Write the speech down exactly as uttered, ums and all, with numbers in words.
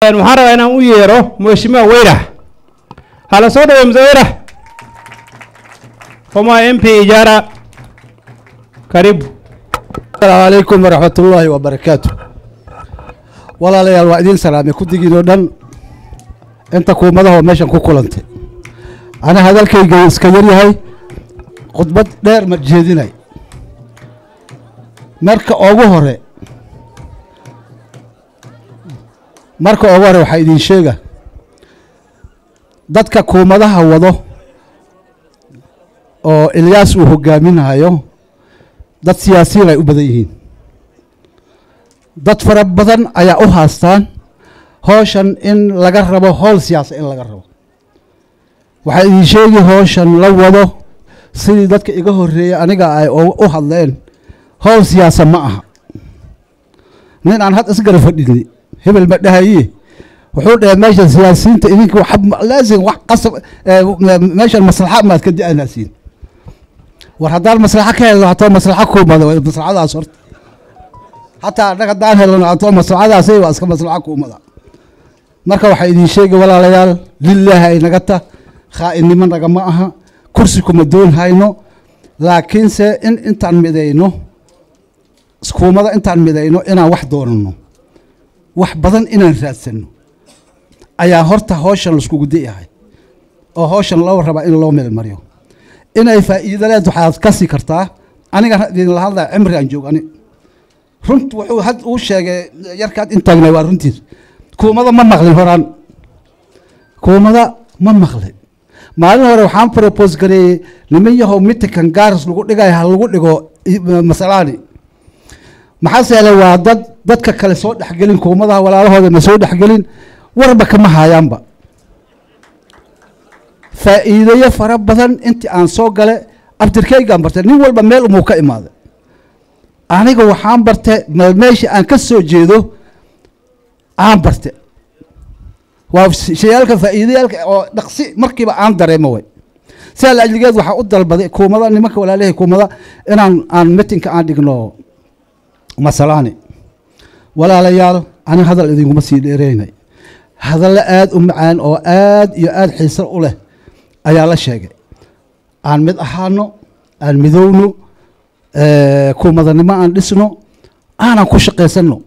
محرر أنا ويرو مشيما ويره على صوت ومزويره فما إم بي إجارة قريب. السلام عليكم ورحمة الله وبركاته. والله لا الوعدين سلامي كنت جينا دن أنت كومده وماشي كوكولنت أنا هذا الكي سكيري هاي خطبة دير مجهديني مركا أوجهره مركا أوجهره وحيدين شيء dadka kuumadaha wado oo Ilyas uu hogaaminayo dad siyaasiyiin ay u badan yihiin dad fara badan ayaa u haastaan hawshan in laga rabo hawl siyaasi in laga rabo waxa ay sheegay hawshan la wado sidii dadka iga horeeyay aniga ay u hadleen hawl siyaasi ma aha nin aan had isgar fadhidni hebel ma dhahaye wuxuu dhahay meesha siyaasiyiinta idinku wax laazim wax qasab meesha maslaxa ma ka di'anaasiin war haddaan maslaxa ka helo hataa maslaxa kuumada maslaxadaas horta hataa anaga haddaan helno hataa maslaxadaas waa iska maslaxa kuumada marka waxay idin sheegay walaalayaal lillaahi ay naga ta khaa'inimo naga ma aha kursi kuma doon hayno laakiinse in intaan midayno kuumada intaan midayno inaan wax doonano wax badan inaan raadsano ayaa horta hawshan la isku gudayahay oo hawshan loo raba in loo meel mariyo inay faa'iido leedahay waxaad ka sii kartaa aniga idin la hadlaa cimri aan joogani runtu wuxuu had uu sheegay yarkaad intaagnay waa runtiis kuumada ma maqlin horaan kuumada ma maqlin maalin hore waxaan propose gareeyay niman yahow mitikan gaaris lagu dhigay ha lagu dhigo masalaani maxaa seelay waa dad dadka kale soo dhaxgelin kuumadaha walaalahooda ma soo dhaxgelin warba kama hayaanba faa'iido fara badan intii aan soo gale abtirkaygaan bartay nin walba meel uu ka imaaday aniga waxaan bartay meeshii aan ka soo jeedo aan bartay waa shayalka faa'iidayalka oo dhaqsi markiiba aan dareemo way sida ajligeed waxa u dalbaday kuumada nimanka walaalahay kuumada inaan aan meetingka aan dhigno masalaani walaalayaal ani hadal idinku sii dheereynay هذا لا آد أم عن أو آد يآد حسر أوله أيا لا شيء عن مد أحانو عن مذونو آه كوم ذا ما عن لسنو أنا كوش قيسنو